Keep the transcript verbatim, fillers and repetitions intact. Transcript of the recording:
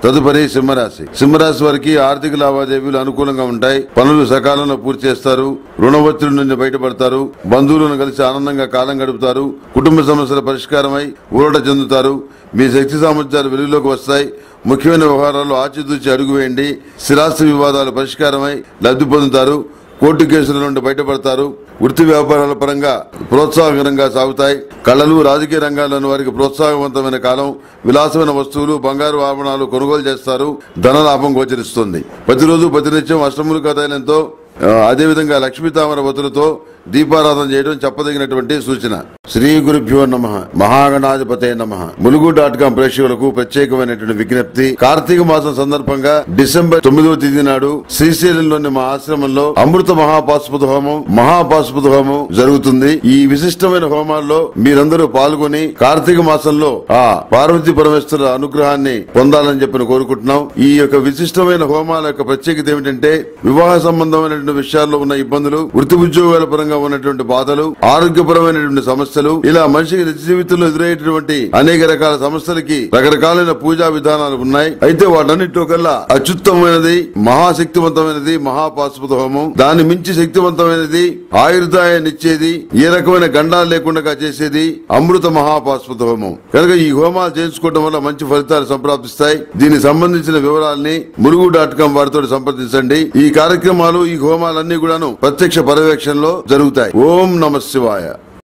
తదుపరి సింహరాశి. సింహరాశి వారికి ఆర్థిక లావాదేవీలు అనుకూలంగా ఉంటాయి. పనులు సకాలంలో పూర్తి చేస్తారు. రుణ ఒత్తిడి నుండి బయటపడతారు. బంధువులను కలిసి ఆనందంగా కాలం గడుపుతారు. కుటుంబ సమస్యల పరిష్కారమై ఊరట చెందుతారు. మీ శక్తి సామర్థ్యాలు వెలుగులోకి వస్తాయి. ముఖ్యమైన వ్యవహారాల్లో ఆచితూచి అడుగు వేయండి. స్థిరాస్తి వివాదాలు పరిష్కారమై లబ్ధి పొందుతారు. కోర్టు కేసుల నుండి బయటపడతారు. వృత్తి వ్యాపారాల పరంగా ప్రోత్సాహకరంగా సాగుతాయి. కళలు, రాజకీయ రంగాల్లోని వారికి ప్రోత్సాహవంతమైన కాలం. విలాసమైన వస్తువులు, బంగారు ఆభరణాలు కొనుగోలు చేస్తారు. ధనలాభం గోచరిస్తుంది. ప్రతిరోజు ప్రతినిత్యం అష్టములుగా తైలంతో అదేవిధంగా లక్ష్మీ తామర వతులతో దీపారాధన చేయడం చెప్పదగినటువంటి సూచన. శ్రీ గురుభ్యో నమః. మహాగణాధిపతే నమః. ములుగు డాట్ కాం ప్రేక్షకులకు ప్రత్యేకమైనటువంటి విజ్ఞప్తి. కార్తీక మాసం సందర్భంగా డిసెంబర్ తొమ్మిదవ తేదీ నాడు శ్రీశైలంలోని మా ఆశ్రమంలో అమృత మహాపాశుపత హోమం మహాపాశుపత హోమం జరుగుతుంది. ఈ విశిష్టమైన హోమాల్లో మీరందరూ పాల్గొని కార్తీక మాసంలో ఆ పార్వతీ పరమేశ్వర అనుగ్రహాన్ని పొందాలని చెప్పి కోరుకుంటున్నాం. ఈ యొక్క విశిష్టమైన హోమాల యొక్క ప్రత్యేకత ఏమిటంటే వివాహ సంబంధమైనటువంటి విషయాల్లో ఉన్న ఇబ్బందులు, వృత్తి ఉద్యోగాల పరంగా ఉన్నటువంటి బాధలు, ఆరోగ్యపరమైనటువంటి సమస్యలు, ఇలా మనిషికి నిత్య జీవితంలో ఎదురయ్యేటువంటి అనేక రకాల సమస్యలకి రకరకాలైన పూజా విధానాలు ఉన్నాయి. అయితే వాటన్నిటిలో కల్లా అత్యుత్తమైనది, మహాశక్తివంతమైనది మహాపాశుపత హోమం. దాన్ని మించి శక్తివంతమైనది, ఆయుర్దాయాన్ని ఇచ్చేది, ఏ రకమైన గండాలు లేకుండా చేసేది అమృత మహాపాశుపత హోమం. కనుక ఈ హోమాలు చేయించుకోవడం వల్ల మంచి ఫలితాలు సంప్రాప్తిస్తాయి. దీనికి సంబంధించిన వివరాలని ములుగు డాట్ కాం వారితో సంప్రదించండి. ఈ కార్యక్రమాలు, ఈ హోమాలన్నీ కూడాను ప్రత్యక్ష పర్యవేక్షణలో జరుగుతాయి. ఓం నమః శివాయ.